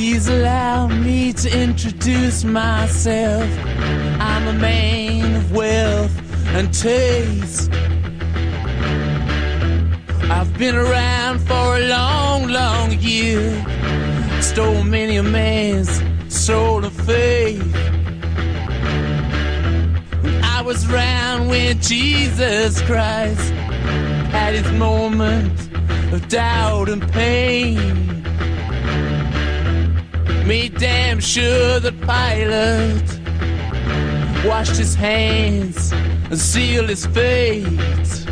Please allow me to introduce myself. I'm a man of wealth and taste. I've been around for a long, long year. Stole many a man's soul of faith. I was around when Jesus Christ had his moment of doubt and pain. Made damn sure that Pilate washed his hands and sealed his fate.